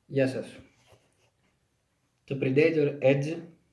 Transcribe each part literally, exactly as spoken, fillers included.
Γεια σας. Το Predator Edge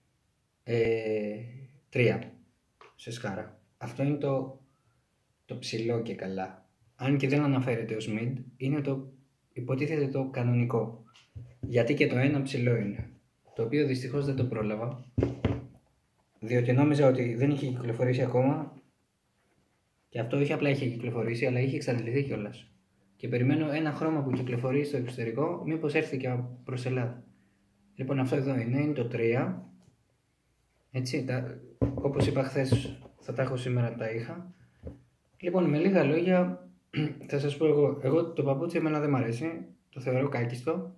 ε, τρία σε σκάρα. Αυτό είναι το, το ψηλό και καλά. Αν και δεν αναφέρεται ως mid, είναι το υποτίθεται το κανονικό. Γιατί και το ένα ψηλό είναι. Το οποίο δυστυχώς δεν το πρόλαβα. Διότι νόμιζα ότι δεν είχε κυκλοφορήσει ακόμα. Και αυτό όχι απλά είχε κυκλοφορήσει, αλλά είχε εξαντληθεί κιόλας. Και περιμένω ένα χρώμα που κυκλοφορεί στο εξωτερικό, μήπως έρθει και προς Ελλάδα. Λοιπόν, αυτό εδώ είναι, είναι το τρία. Έτσι, τα, όπως είπα χθες, θα τα έχω σήμερα, τα είχα. Λοιπόν, με λίγα λόγια, θα σας πω εγώ. Εγώ το παπούτσι εμένα δεν μ' αρέσει, το θεωρώ κάκιστο.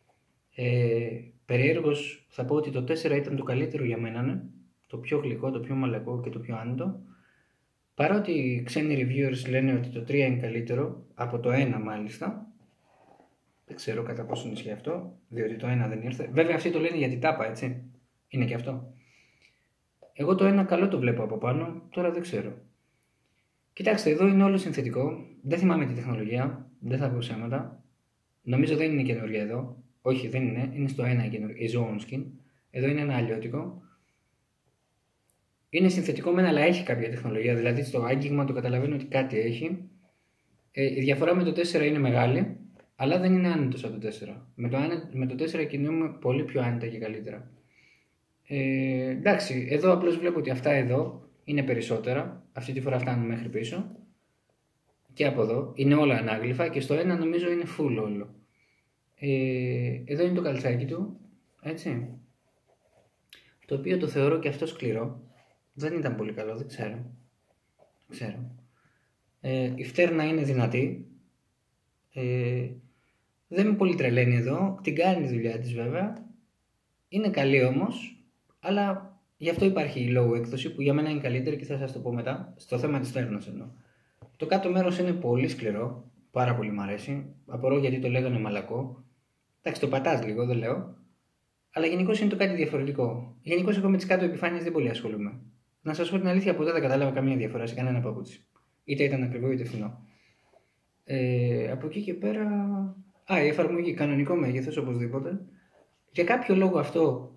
Ε, περιέργως θα πω ότι το τέσσερα ήταν το καλύτερο για μένα, ναι. Το πιο γλυκό, το πιο μαλακό και το πιο άνετο. Παρότι ξένοι reviewers λένε ότι το τρία είναι καλύτερο, από το ένα μάλιστα. Δεν ξέρω κατά πόσο ισχύει αυτό, διότι το ένα δεν ήρθε. Βέβαια αυτοί το λένε για την τάπα, έτσι. Είναι και αυτό. Εγώ το ένα καλό το βλέπω από πάνω, τώρα δεν ξέρω. Κοιτάξτε, εδώ είναι όλο συνθετικό. Δεν θυμάμαι τη τεχνολογία, δεν θα πω ψέματα. Νομίζω δεν είναι καινούργια εδώ. Όχι, δεν είναι. Είναι στο ένα η Zone Skin. Εδώ είναι ένα αλλιώτικο. Είναι συνθετικό μεν, αλλά έχει κάποια τεχνολογία. Δηλαδή στο άγγιγμα το καταλαβαίνω ότι κάτι έχει. Ε, η διαφορά με το τέσσερα είναι μεγάλη, αλλά δεν είναι άνετος από το τέσσερα. Με το, με το τέσσερα κινούμαι πολύ πιο άνετα και καλύτερα. Ε, εντάξει, εδώ απλώς βλέπω ότι αυτά εδώ είναι περισσότερα. Αυτή τη φορά φτάνουν μέχρι πίσω. Και από εδώ είναι όλα ανάγλυφα και στο ένα νομίζω είναι full όλο. Ε, εδώ είναι το καλτσάκι του, έτσι. Το οποίο το θεωρώ και αυτό σκληρό. Δεν ήταν πολύ καλό, δεν ξέρω. Δεν ξέρω. Ε, η φτέρνα είναι δυνατή. Ε, δεν με πολύ τρελαίνει εδώ. Την κάνει τη δουλειά της βέβαια. Είναι καλή όμως. Αλλά γι' αυτό υπάρχει η low έκδοση που για μένα είναι καλύτερη και θα σας το πω μετά. Στο θέμα της φτέρνας εννοώ. Το κάτω μέρος είναι πολύ σκληρό. Πάρα πολύ μ' αρέσει. Απορώ γιατί το λέγανε μαλακό. Εντάξει, το πατάς λίγο, δεν λέω. Αλλά γενικώς είναι το κάτι διαφορετικό. Γενικώς εγώ με τις κάτω επιφάνειες δεν πολύ ασχολούμαι. Να σας πω την αλήθεια, ποτέ δεν κατάλαβα καμία διαφορά σε κανένα παπούτσι. Είτε ήταν ακριβό είτε φθηνό. Ε, από εκεί και πέρα. Α, η εφαρμογή, κανονικό μέγεθος οπωσδήποτε. Για κάποιο λόγο αυτό.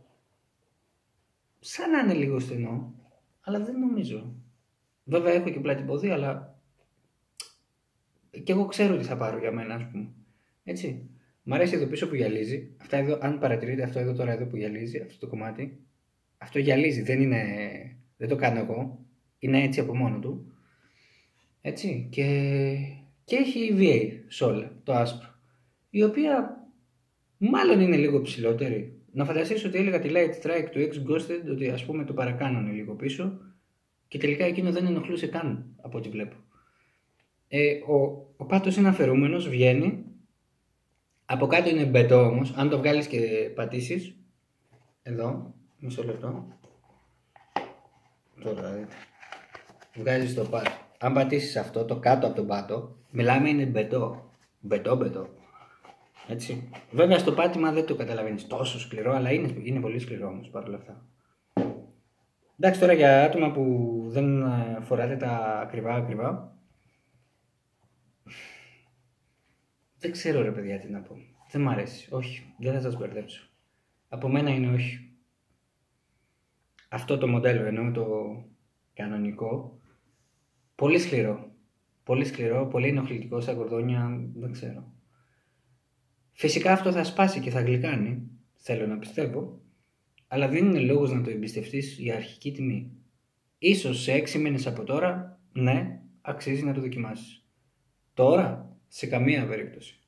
Σαν να είναι λίγο στενό, αλλά δεν νομίζω. Βέβαια έχω και πλάτη ποδή, αλλά. Και εγώ ξέρω τι θα πάρω για μένα, ας πούμε. Έτσι. Μ' αρέσει εδώ πίσω που γυαλίζει. Αυτά εδώ, αν παρατηρείτε αυτό εδώ τώρα εδώ που γυαλίζει, αυτό το κομμάτι. Αυτό γυαλίζει, δεν είναι. Δεν το κάνω εγώ. Είναι έτσι από μόνο του. Έτσι. Και, και έχει η βι έι Sol, το άσπρο. Η οποία μάλλον είναι λίγο ψηλότερη. Να φανταστείς ότι έλεγα τη Light Strike του X Ghosted ότι ας πούμε το παρακάνωνε λίγο πίσω. Και τελικά εκείνο δεν ενοχλούσε καν από ό,τι βλέπω. Ε, ο, ο πάτος είναι αφαιρούμενος, βγαίνει. Από κάτω είναι μπετό όμως. Αν το βγάλεις και πατήσεις. Εδώ, μισό λεπτό. Τώρα δείτε. Βγάζεις το πάτο. Αν πατήσεις αυτό, το κάτω από τον πάτο, μιλάμε είναι μπετό. Μπετό, μπετό. Έτσι. Βέβαια στο πάτημα δεν το καταλαβαίνεις τόσο σκληρό, αλλά είναι, είναι πολύ σκληρό όμως παρόλα αυτά. Εντάξει, τώρα για άτομα που δεν φοράτε τα ακριβά ακριβά. Δεν ξέρω ρε παιδιά τι να πω. Δεν μ' αρέσει. Όχι, δεν θα σας μπερδέψω. Από μένα είναι όχι. Αυτό το μοντέλο εννοώ το κανονικό. Πολύ σκληρό. Πολύ σκληρό, πολύ ενοχλητικό στα κορδόνια, δεν ξέρω. Φυσικά αυτό θα σπάσει και θα γλυκάνει, θέλω να πιστεύω. Αλλά δεν είναι λόγος να το εμπιστευτείς για αρχική τιμή. Ίσως σε έξι μήνες από τώρα, ναι, αξίζει να το δοκιμάσεις. Τώρα, σε καμία περίπτωση.